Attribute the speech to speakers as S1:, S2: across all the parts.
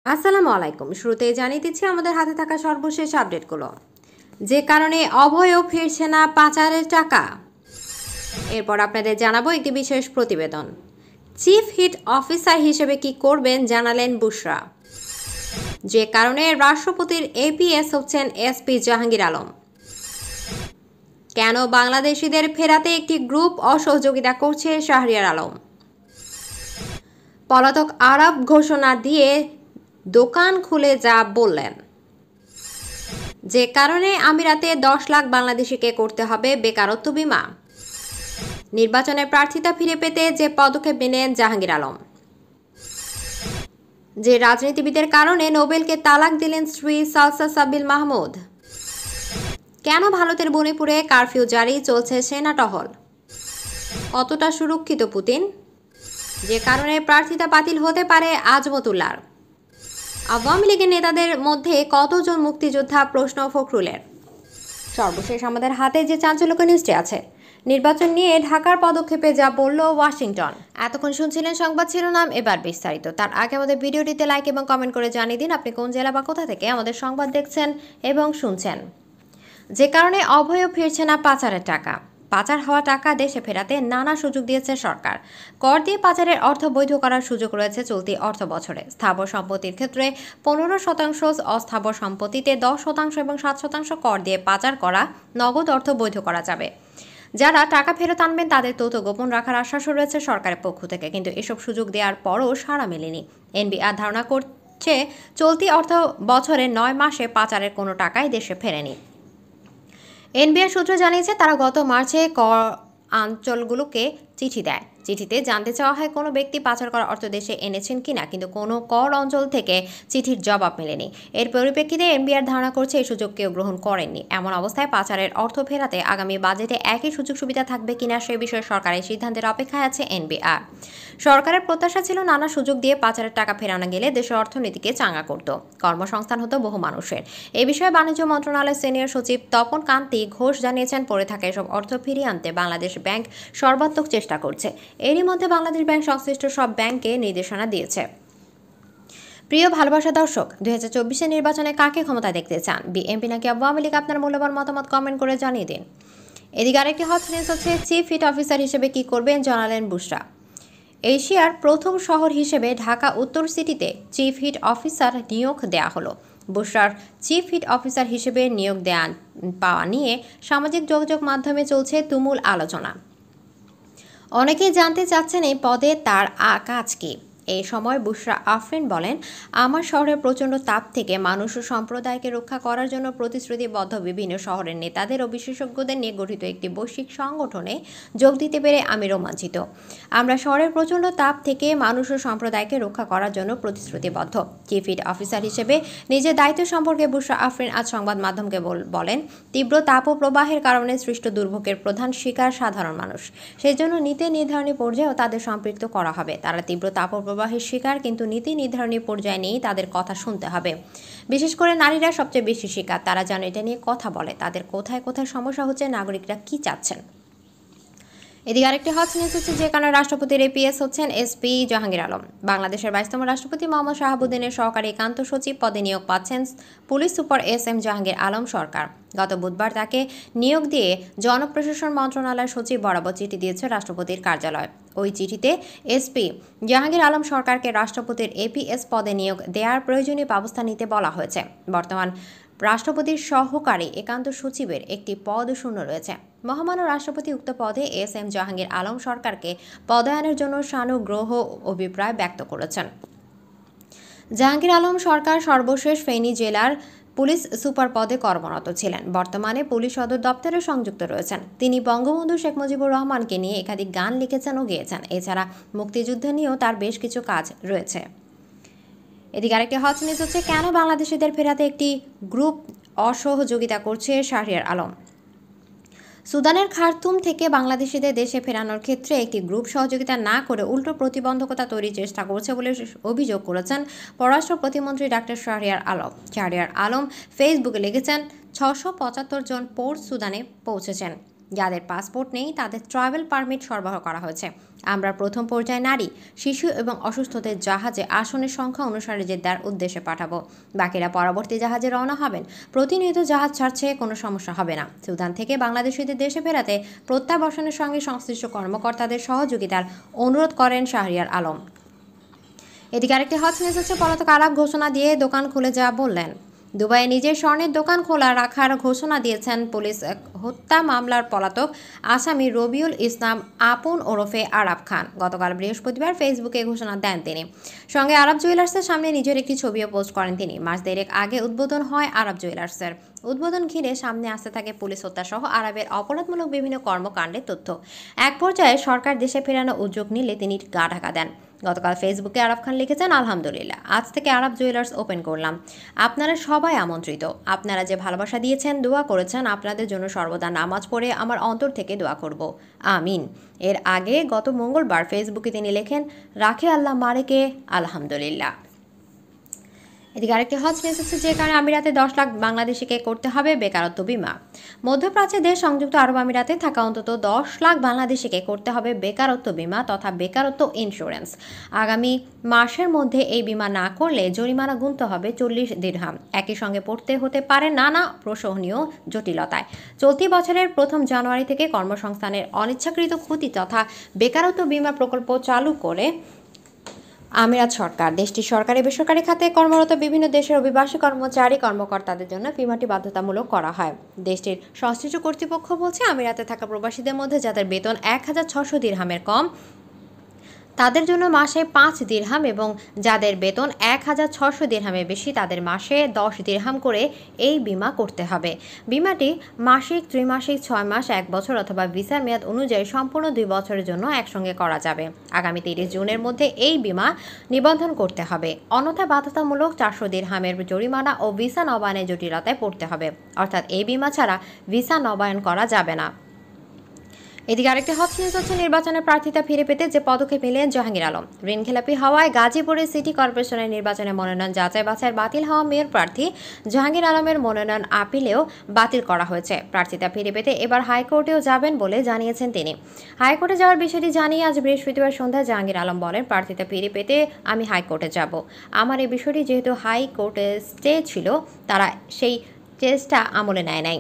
S1: আসসালামু আলাইকুম। শুরুতেই জানিয়ে দিচ্ছি আমাদের হাতে থাকা সর্বশেষ আপডেটগুলো। যে কারণে অভয়ও ফিরছে না পাচারের টাকা। এরপর আপনাদের জানাবো একটি বিশেষ প্রতিবেদন। চিফ হিট অফিসার হিসেবে কি করবেন জানালেন বুশরা। যে কারণে রাষ্ট্রপতির এপিএস হচ্ছেন এসপি জাহাঙ্গীর আলম। কেন বাংলাদেশিদের ফেরাতে একটি গ্রুপ অসহযোগিতা করছে শাহরিয়ার আলম। পলাতক আরব ঘোষণা দিয়ে দোকান খুলে যা বললেন। যে কারণে আমিরাতে 10 লাখ বাংলাদেশিকে করতে হবে বেকারত্ব বীমা। নির্বাচনে প্রার্থিতা ফিরে পেতে যে পদক্ষেপ নিলেন জাহাঙ্গীর আলম। যে রাজনীতিবিদের কারণে নোবেলকে তালাক দিলেন স্ত্রী সালসা সাবিল মাহমুদ। কেন ভারতের মণিপুরে কারফিউ জারি, চলছে সেনা টহল। কতটা সুরক্ষিত পুতিন। যে কারণে প্রার্থিতা বাতিল হতে পারে আজমতুল্লাহর। আওয়ামী লীগের নেতাদের মধ্যে কতজন মুক্তিযোদ্ধা, প্রশ্ন ফখরুলের। সর্বশেষ আমাদের হাতে যে চাঞ্চল্যকর নিউজটি আছে, নির্বাচন নিয়ে ঢাকার পদক্ষেপে যা বলল ওয়াশিংটন। এতক্ষণ শুনছিলেন সংবাদ শিরোনাম, এবার বিস্তারিত। তার আগে আমাদের ভিডিওটিতে লাইক এবং কমেন্ট করে জানিয়ে দিন আপনি কোন জেলা বা কোথা থেকে আমাদের সংবাদ দেখছেন এবং শুনছেন। যে কারণে অভয়ও ফিরছে না পাচারের টাকা। পাচার হওয়া টাকা দেশে ফেরাতে নানা সুযোগ দিয়েছে সরকার। কর দিয়ে পাচারের অর্থ বৈধ করার সুযোগ রয়েছে চলতি অর্থ বছরে। স্থাবর সম্পত্তির ক্ষেত্রে 15%, অস্থাবর সম্পত্তিতে 10% এবং 7% কর দিয়ে পাচার করা নগদ অর্থ বৈধ করা যাবে। যারা টাকা ফেরত আনবেন তাদের তথ্য গোপন রাখার আশ্বাসও রয়েছে সরকারের পক্ষ থেকে, কিন্তু এসব সুযোগ দেওয়ার পরও সাড়া মেলেনি। এনবিআর ধারণা করছে চলতি অর্থ বছরে 9 মাসে পাচারের কোনো টাকাই দেশে ফেরেনি। এনবিআর সূত্র জানিয়েছে তারা গত মার্চে কর অঞ্চলগুলোকে চিঠি দেয়। চিঠিতে জানতে চাওয়া হয় কোনো ব্যক্তি পাচার করা অর্থ দেশে এনেছেন কিনা, কিন্তু কোনো কর অঞ্চল থেকে চিঠির জবাব মেলেনি। এর পরিপ্রেক্ষিতে এনবিআর ধারণা করছে এই সুযোগ কেউ গ্রহণ করেননি। এমন অবস্থায় পাচারের অর্থ ফেরাতে আগামী বাজেটে একই সুযোগ সুবিধা থাকবে কিনা সে বিষয়ে সরকারের সিদ্ধান্তের অপেক্ষায় আছে এনবিআর। সরকারের প্রত্যাশা ছিল নানা সুযোগ দিয়ে পাচারের টাকা ফেরানো গেলে দেশের অর্থনীতিকে চাঙ্গা করত, কর্মসংস্থান হতো বহু মানুষের। এ বিষয়ে বাণিজ্য মন্ত্রণালয়ের সিনিয়র সচিব তপন কান্তি ঘোষ জানিয়েছেন, পড়ে থাকা এসব অর্থ ফিরিয়ে আনতে বাংলাদেশ ব্যাংক সর্বাত্মক চেষ্টা করছে। এরই মধ্যে বাংলাদেশ ব্যাংক সংশ্লিষ্ট সব ব্যাংককে নির্দেশনা দিয়েছে। প্রিয় ভালোবাসা দর্শক, 2024 নির্বাচনে কাকে ক্ষমতা দেখতে চান, বিএনপি নাকি আওয়ামী লীগ? আপনার মূল্যবান মতামত কমেন্ট করে জানিয়ে দিন। এদিকে আরেকটি হট নিউজ হচ্ছে চিফ হিট অফিসার হিসেবে কি করবেন জানালেন বুশরা। এশিয়ার প্রথম শহর হিসেবে ঢাকা উত্তর সিটিতে চিফ হিট অফিসার নিয়োগ দেয়া হলো। বুশরার চিফ হিট অফিসার হিসেবে নিয়োগ পাওয়া নিয়ে সামাজিক যোগাযোগ মাধ্যমে চলছে তুমুল আলোচনা। অনেকেই জানতে চাচ্ছেন এই পদে তার কাজ কি। এই সময় বুশরা আফরিন বলেন, আমার শহরের প্রচণ্ড তাপ থেকে মানুষ ও সম্প্রদায়কে রক্ষা করার জন্য প্রতিশ্রুতিবদ্ধ বিভিন্ন শহরের নেতাদের ও বিশেষজ্ঞদের নিয়ে গঠিত একটি বৈশ্বিক সংগঠনে যোগ দিতে পেরে আমি রোমাঞ্চিত। আমরা শহরের প্রচণ্ড তাপ থেকে মানুষ ও সম্প্রদায়কে রক্ষা করার জন্য প্রতিশ্রুতিবদ্ধ। চিফ হিট অফিসার হিসেবে নিজের দায়িত্ব সম্পর্কে বুশরা আফরিন আজ সংবাদ মাধ্যমকে বলেন, তীব্র তাপ ও প্রবাহের কারণে সৃষ্ট দুর্ভোগের প্রধান শিকার সাধারণ মানুষ। সেজন্য নীতি নির্ধারণী পর্যায়েও তাদের সম্পৃক্ত করা হবে। তারা তীব্র তাপ ও প্রবাহের শিকার, কিন্তু নীতি নির্ধারণী পর্যায়ে নিয়েই তাদের কথা শুনতে হবে। বিশেষ করে নারীরা সবচেয়ে বেশি শিকার। তারা যেন এটা নিয়ে কথা বলে, তাদের কোথায় কোথায় সমস্যা হচ্ছে, নাগরিকরা কি চাচ্ছেন। এদিকে আরেকটি হট নিউজ হচ্ছে যে কারণে রাষ্ট্রপতির এপিএস হচ্ছেন এসপি জাহাঙ্গীর আলম। বাংলাদেশের 22তম রাষ্ট্রপতি মোহাম্মদ শাহাবুদ্দিনের সহকারী একান্ত সচিব পদে নিয়োগ পাচ্ছেন police super SM Jahangir Alam Sarkar. গত বুধবার তাকে নিয়োগ দিয়ে জনপ্রশাসন মন্ত্রণালয়ের সচিব বরাবর চিঠি দিয়েছে রাষ্ট্রপতির কার্যালয়। ওই চিঠিতে এসপি জাহাঙ্গীর আলম সরকারকে রাষ্ট্রপতির এপিএস পদে নিয়োগ দেওয়ার প্রয়োজনীয় ব্যবস্থা নিতে বলা হয়েছে। বর্তমান রাষ্ট্রপতির সহকারী একান্ত সচিবের একটি পদ শূন্য রয়েছে। মহামান্য রাষ্ট্রপতি উক্ত পদে এসএম জাহাঙ্গীর আলম সরকারকে পদায়নের জন্য সানুগ্রহ অভিপ্রায় ব্যক্ত করেছেন। জাহাঙ্গীর আলম সরকার সর্বশেষ ফেনী জেলার পুলিশ সুপার পদে কর্মরত ছিলেন। বর্তমানে পুলিশ সদর দপ্তরে সংযুক্ত রয়েছেন। তিনি বঙ্গবন্ধু শেখ মুজিবুর রহমানকে নিয়ে একাধিক গান লিখেছেন ও গেয়েছেন। এছাড়া মুক্তিযুদ্ধ নিয়েও তার বেশ কিছু কাজ রয়েছে। এদিকে আরেকটি হট নিউজ হচ্ছে কেন বাংলাদেশিদের ফেরাতে একটি গ্রুপ অসহযোগিতা করছে শাহরিয়ার আলম। সুদানের খার্তুম থেকে বাংলাদেশিদের দেশে ফেরানোর ক্ষেত্রে একটি গ্রুপ সহযোগিতা না করে উল্টো প্রতিবন্ধকতা তৈরির চেষ্টা করছে বলে অভিযোগ করেছেন পররাষ্ট্র প্রতিমন্ত্রী ডাক্তার শাহরিয়ার আলম। শাহরিয়ার আলম ফেসবুকে লিখেছেন, 675 জন পোর্ট সুদানে পৌঁছেছেন। যাদের পাসপোর্ট নেই তাদের ট্রাভেল পারমিট সরবরাহ করা হয়েছে। আমরা প্রথম পর্যায়ে নারী, শিশু এবং অসুস্থদের জাহাজে আসনের সংখ্যা অনুসারে জেদ্দার উদ্দেশ্যে পাঠাবো। বাকিরা পরবর্তী জাহাজে রওনা হবেন। প্রতিনিয়ত জাহাজ ছাড়ছে, কোনো সমস্যা হবে না। সুদান থেকে বাংলাদেশিদের দেশে ফেরাতে প্রত্যাবাসনের সঙ্গে সংশ্লিষ্ট কর্মকর্তাদের সহযোগিতার অনুরোধ করেন শাহরিয়ার আলম। এদিকে আরেকটি হট নিউজ হচ্ছে, পলাতক আরব ঘোষণা দিয়ে দোকান খুলে যা বললেন। দুবাইয়ে নিজের স্বর্ণের দোকান খোলা রাখার ঘোষণা দিয়েছেন পুলিশ হত্যা মামলার পলাতক আসামি রবিউল ইসলাম আপন ওরফে আরাব খান। গতকাল বৃহস্পতিবার ফেসবুকে ঘোষণা দেন তিনি। সঙ্গে আরব জুয়েলার্সের সামনে নিজের একটি ছবিও পোস্ট করেন তিনি। মাস দেড়েক আগে উদ্বোধন হয় আরব জুয়েলার্সের। উদ্বোধন ঘিরে সামনে আসতে থাকে পুলিশ হত্যাসহ আরবের অপরাধমূলক বিভিন্ন কর্মকাণ্ডের তথ্য। এক পর্যায়ে সরকার দেশে ফেরানো উদ্যোগ নিলে তিনি গা ঢাকা দেন। গতকাল ফেসবুকে আরাব খান লিখেছেন, আলহামদুলিল্লাহ, আজ থেকে আরব জুয়েলার্স ওপেন করলাম। আপনারা সবাই আমন্ত্রিত। আপনারা যে ভালোবাসা দিয়েছেন, দোয়া করেছেন, আপনাদের জন্য সর্বদা নামাজ পড়ে আমার অন্তর থেকে দোয়া করব, আমিন। এর আগে গত মঙ্গলবার ফেসবুকে তিনি লেখেন, রাখে আল্লাহ মারেকে, আলহামদুলিল্লাহ। এদিকে আরেকটি হট নিউজ হচ্ছে, যে কারণে আমিরাতে 10 লাখ বাংলাদেশিকে করতে হবে বেকারত্ব বিমা। মধ্যপ্রাচ্যের দেশ সংযুক্ত আরব আমিরাতে থাকা অন্তত 10 লাখ বাংলাদেশিকে করতে হবে বেকারত্ব বিমা তথা বেকারত্ব ইন্স্যুরেন্স। আগামী মাসের মধ্যে এই বিমা না করলে জরিমানা গুনতে হবে 40 দিরহাম। একই সঙ্গে পড়তে হতে পারে নানা প্রশংসনীয় জটিলতায়। চলতি বছরের 1 জানুয়ারি থেকে কর্মসংস্থানের অনিচ্ছাকৃত ক্ষতি তথা বেকারত্ব বিমা প্রকল্প চালু করে আমিরাত সরকার। দেশটির সরকারি বেসরকারি খাতে কর্মরত বিভিন্ন দেশের অভিবাসী কর্মচারী-কর্মকর্তাদের জন্য বিমাটি বাধ্যতামূলক করা হয়। দেশটির সংশ্লিষ্ট কর্তৃপক্ষ বলছে, আমিরাতে থাকা প্রবাসীদের মধ্যে যাদের বেতন 1600 দিরহামের কম তাদের জন্য মাসে 5 দিরহাম এবং যাদের বেতন 1600 দিরহামের বেশি তাদের মাসে 10 দিরহাম করে এই বিমা করতে হবে। বিমাটি মাসিক, ত্রিমাসিক, 6 মাস, 1 বছর অথবা ভিসার মেয়াদ অনুযায়ী সম্পূর্ণ 2 বছরের জন্য একসঙ্গে করা যাবে। আগামী 30 জুনের মধ্যে এই বিমা নিবন্ধন করতে হবে। অন্যথায় বাধ্যতামূলক 400 দিরহামের জরিমানা ও ভিসা নবায়নের জটিলতায় পড়তে হবে। অর্থাৎ এই বিমা ছাড়া ভিসা নবায়ন করা যাবে না। এদিকে আরেকটি হট নিউজ হচ্ছে, নির্বাচনের প্রার্থিতা ফিরে পেতে যে পদক্ষেপ নিলেন জাহাঙ্গীর আলম। ঋণখেলাপি হওয়ায় গাজীপুরের সিটি কর্পোরেশনের নির্বাচনে মনোনয়ন যাচাই বাছাই বাতিল হওয়া মেয়র প্রার্থী জাহাঙ্গীর আলমের মনোনয়ন আপিলেও বাতিল করা হয়েছে। প্রার্থিতা ফিরে পেতে এবার হাইকোর্টেও যাবেন বলে জানিয়েছেন তিনি। হাইকোর্টে যাওয়ার বিষয়টি জানিয়ে আজ বৃহস্পতিবার সন্ধ্যায় জাহাঙ্গীর আলম বলেন, প্রার্থিতা ফিরে পেতে আমি হাইকোর্টে যাব। আমার এই বিষয়টি যেহেতু হাইকোর্টে স্টে ছিল, তারা সেই কেসটা আমলে নেয় নাই।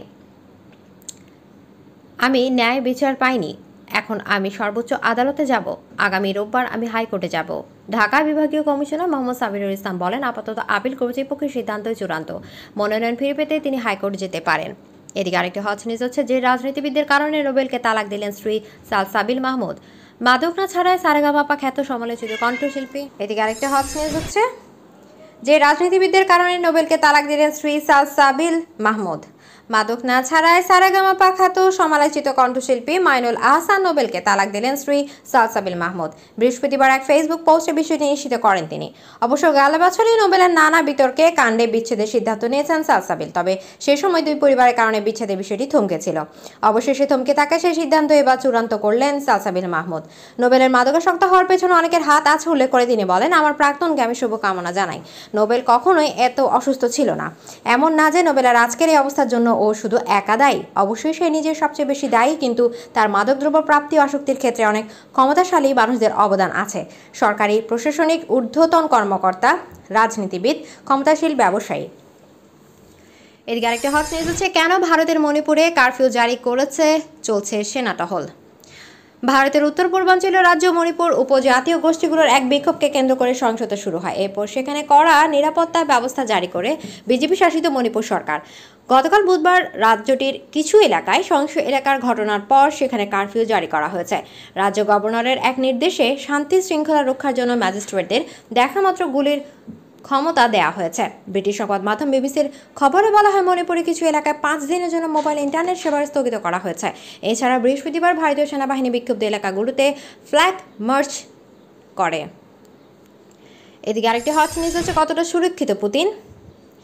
S1: আমি ন্যায় বিচার পাইনি। এখন আমি সর্বোচ্চ আদালতে যাব। আগামী রোববার আমি হাইকোর্টে যাব। ঢাকা বিভাগীয় কমিশনার মোহাম্মদ সাবিরুল ইসলাম বলেন, আপাতত আপিল কর্তৃপক্ষের সিদ্ধান্তই চূড়ান্ত। মনোনয়ন ফিরে পেতে তিনি হাইকোর্ট যেতে পারেন। এদিকে আরেকটি হট নিউজ হচ্ছে, যে রাজনীতিবিদদের কারণে নোবেলকে তালাক দিলেন স্ত্রী সালসাবিল মাহমুদ। মাদক না ছাড়াই সারেগামাপা খ্যাত সমালোচিত কণ্ঠশিল্পী। এদিকে আরেকটি হট নিউজ হচ্ছে, যে রাজনীতিবিদদের কারণে নোবেলকে তালাক দিলেন স্ত্রী সালসাবিল মাহমুদ। মাদক না ছাড়াই সারেগামাপা খ্যাত সমালোচিত কণ্ঠশিল্পী মাইনুল আহসান নোবেলকে তালাক দিলেন স্ত্রী সালসাবিল মাহমুদ। বৃহস্পতিবার এক ফেসবুক পোস্টে বিষয়টি নিশ্চিত করেন তিনি। অবশ্য গেল বছরই নোবেলের নানা বিতর্কে কাণ্ডে বিচ্ছেদের সিদ্ধান্ত নিয়েছেন সালসাবিল। তবে সে সময় দুই পরিবারের কারণে বিচ্ছেদের বিষয়টি থমকেছিল। অবশেষে থমকে থাকা সেই সিদ্ধান্ত এবার চূড়ান্ত করলেন সালসাবিল মাহমুদ। নোবেলের মাদকাসক্ত হওয়ার পেছনে অনেকের হাত আছে উল্লেখ করে তিনি বলেন, আমার প্রাক্তনকে আমি শুভকামনা জানাই। নোবেল কখনোই এত অসুস্থ ছিল না। এমন না যে নোবেলের আজকের এই অবস্থার জন্য ও শুধু একা দায়ী। অবশ্যই সে নিজের সবচেয়ে বেশি দায়ী, কিন্তু তার মাদকদ্রব্য প্রাপ্তি ও আসক্তির ক্ষেত্রে অনেক ক্ষমতাশালী মানুষদের অবদান আছে। সরকারি, প্রশাসনিক, ঊর্ধ্বতন কর্মকর্তা, রাজনীতিবিদ, ক্ষমতাশীল ব্যবসায়ী। এদিকে আরেকটা হট নিউজ হচ্ছে, কেন ভারতের মণিপুরে কারফিউ জারি করেছে চলছে সেনা টহল। ভারতের উত্তর পূর্বাঞ্চলীয় রাজ্য মণিপুর উপজাতীয় গোষ্ঠীগুলোর এক বিক্ষোভকে কেন্দ্র করে সহিংসতা শুরু হয়। এরপর সেখানে কড়া নিরাপত্তা ব্যবস্থা জারি করে বিজেপি শাসিত মণিপুর সরকার। গতকাল বুধবার রাজ্যটির কিছু এলাকায় সহিংস এলাকার ঘটনার পর সেখানে কারফিউ জারি করা হয়েছে। রাজ্য গভর্নরের এক নির্দেশে শান্তি শৃঙ্খলা রক্ষার জন্য ম্যাজিস্ট্রেটদের দেখামাত্র গুলির ক্ষমতা দেয়া হয়েছে। ব্রিটিশ সংবাদ মাধ্যম বিবিসির খবরে বলা হয়, মণিপুরে কিছু এলাকায় 5 দিনের জন্য মোবাইল ইন্টারনেট সেবা স্থগিত করা হয়েছে। এছাড়া বৃহস্পতিবার ভারতীয় সেনাবাহিনী বিক্ষুব্ধ এলাকাগুলোতে ফ্ল্যাগ মার্চ করে। এদিকে আরেকটি হট নিউজ হচ্ছে, কতটা সুরক্ষিত পুতিন।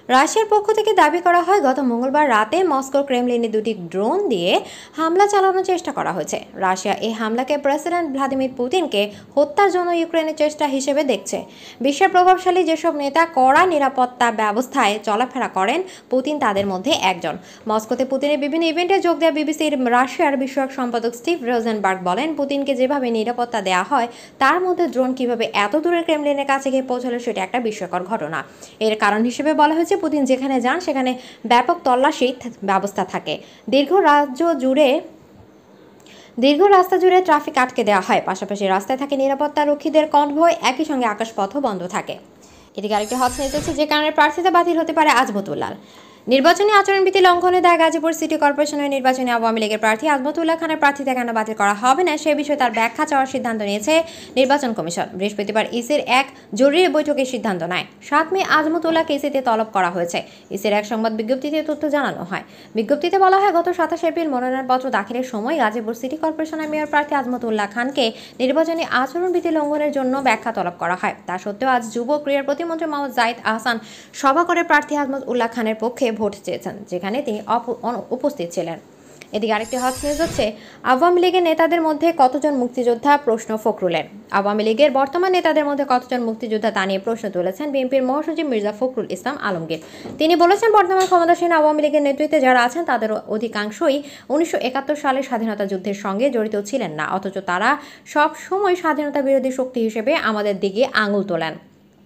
S1: রাশিয়ার পক্ষ থেকে দাবি করা হয় গত মঙ্গলবার রাতে মস্কোর ক্রেমলিনে দুটি ড্রোন দিয়ে হামলা চালানোর চেষ্টা করা হয়েছে। রাশিয়া এই হামলাকে প্রেসিডেন্ট ভ্লাদিমির পুতিনকে হত্যার জন্য ইউক্রেনের চেষ্টা হিসেবে দেখছে। বিশ্বের প্রভাবশালী যেসব নেতা কড়া নিরাপত্তা ব্যবস্থায় চলাফেরা করেন, পুতিন তাদের মধ্যে একজন। মস্কোতে পুতিনের বিভিন্ন ইভেন্টে যোগ দেওয়া বিবিসির রাশিয়ার বিষয়ক সম্পাদক স্টিভ রোজেনবার্গ বলেন, পুতিনকে যেভাবে নিরাপত্তা দেওয়া হয় তার মধ্যে ড্রোন কিভাবে এত দূরের ক্রেমলিনের কাছে গিয়ে পৌঁছালো সেটা একটা বিস্ময়কর ঘটনা। এর কারণ হিসেবে বলা হয়েছে, পুতিন যেখানে যান সেখানে ব্যাপক তল্লাশি ব্যবস্থা থাকে। দীর্ঘ রাস্তা জুড়ে ট্রাফিক আটকে দেওয়া হয়, পাশাপাশি রাস্তায় থাকে নিরাপত্তা রক্ষীদের কনভয়, একই সঙ্গে আকাশপথও বন্ধ থাকে। এদিকে আরেকটি হট নিউজ হচ্ছে যে কারণে প্রার্থিতা বাতিল হতে পারে আজমতুল্লাহর। নির্বাচনী আচরণবিধি লঙ্ঘনের দায়ে গাজীপুর সিটি কর্পোরেশনের নির্বাচনে আওয়ামী লীগের প্রার্থী আজমতুল্লাহ খানের প্রার্থিতা কেন বাতিল করা হবে না সে বিষয়ে তার ব্যাখ্যা চাওয়ার সিদ্ধান্ত নিয়েছে নির্বাচন কমিশন। বৃহস্পতিবার ইসির এক জরুরি বৈঠকে সিদ্ধান্ত নেয়। 7 মে আজমতুল্লাহকে ইসিতে তলব করা হয়েছে। ইসির এক সংবাদ বিজ্ঞপ্তিতে তথ্য জানানো হয়। বিজ্ঞপ্তিতে বলা হয়, গত 27 এপ্রিল মনোনয়নপত্র দাখিলের সময় গাজীপুর সিটি কর্পোরেশনের মেয়র প্রার্থী আজমতুল্লাহ খানকে নির্বাচনী আচরণবিধি লঙ্ঘনের জন্য ব্যাখ্যা তলব করা হয়। তা সত্ত্বেও আজ যুব ক্রীড়ার প্রতিমন্ত্রী মোহাম্মদ জাহিদ আহসান সভা করে প্রার্থী আজমতুল্লাহ খানের পক্ষে ভোট চেয়েছেন, যেখানে তিনি উপস্থিত ছিলেন। এদিকে আরেকটি হট নিউজ হচ্ছে আওয়ামী লীগের নেতাদের মধ্যে কতজন মুক্তিযোদ্ধা, প্রশ্ন ফখরুলের। আওয়ামী লীগের বর্তমান নেতাদের মধ্যে কতজন মুক্তিযোদ্ধা তা নিয়ে প্রশ্ন তুলেছেন বিএনপির মহাসচিব মির্জা ফখরুল ইসলাম আলমগীর। তিনি বলেছেন, বর্তমান ক্ষমতাসীন আওয়ামী লীগের নেতৃত্বে যারা আছেন তাদের অধিকাংশই 1971 সালের স্বাধীনতা যুদ্ধের সঙ্গে জড়িত ছিলেন না, অথচ তারা সব সময় স্বাধীনতা বিরোধী শক্তি হিসেবে আমাদের দিকে আঙুল তোলেন।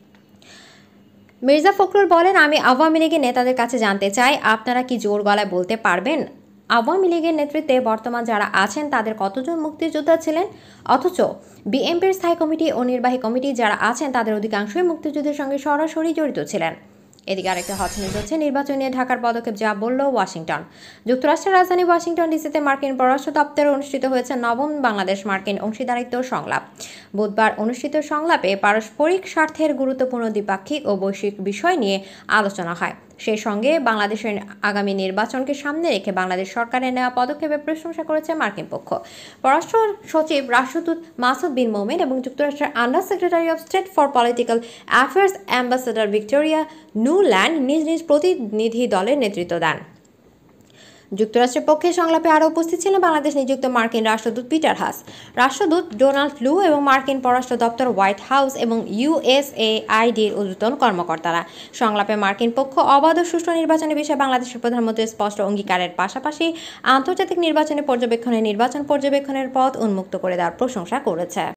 S1: মির্জা ফখরুল বলেন, আমি আওয়ামী লীগের নেতাদের কাছে জানতে চাই, আপনারা কি জোর গলায় বলতে পারবেন আওয়ামী লীগের নেতৃত্বে বর্তমান যারা আছেন তাদের কতজন মুক্তিযোদ্ধা ছিলেন? অথচ বিএনপির স্থায়ী কমিটি ও নির্বাহী কমিটি যারা আছেন তাদের অধিকাংশই মুক্তিযুদ্ধের সঙ্গে সরাসরি জড়িত ছিলেন। এদিকে আরেকটা হট নিউজ হচ্ছে নির্বাচন নিয়ে ঢাকার পদক্ষেপ যা বলল ওয়াশিংটন। যুক্তরাষ্ট্রের রাজধানী ওয়াশিংটন ডিসিতে মার্কিন পররাষ্ট্র দপ্তরে অনুষ্ঠিত হয়েছে 9ম বাংলাদেশ মার্কিন অংশীদারিত্ব সংলাপ। বুধবার অনুষ্ঠিত সংলাপে পারস্পরিক স্বার্থের গুরুত্বপূর্ণ দ্বিপাক্ষিক ও বৈশ্বিক বিষয় নিয়ে আলোচনা হয়। সেই সঙ্গে বাংলাদেশের আগামী নির্বাচনকে সামনে রেখে বাংলাদেশ সরকারের নেওয়া পদক্ষেপের প্রশংসা করেছে মার্কিন পক্ষ। পররাষ্ট্র সচিব রাষ্ট্রদূত মাসুদ বিন মোমেন এবং যুক্তরাষ্ট্রের under secretary of state for political affairs ambassador Victoria Nuland নিজ নিজ প্রতিনিধি দলের নেতৃত্ব দেন। যুক্তরাষ্ট্রের পক্ষে সংলাপে আরও উপস্থিত ছিলেন বাংলাদেশ নিযুক্ত মার্কিন রাষ্ট্রদূত পিটার হাস, রাষ্ট্রদূত ডোনাল্ড লু এবং মার্কিন পররাষ্ট্র দপ্তর হোয়াইট হাউস এবং ইউএসএআইডির ঊর্ধ্বতন কর্মকর্তারা। সংলাপে মার্কিন পক্ষ অবাধ ও সুষ্ঠু নির্বাচনের বিষয়ে বাংলাদেশের প্রধানমন্ত্রীর স্পষ্ট অঙ্গীকারের পাশাপাশি আন্তর্জাতিক নির্বাচন পর্যবেক্ষণের পথ উন্মুক্ত করে দেওয়ার প্রশংসা করেছে।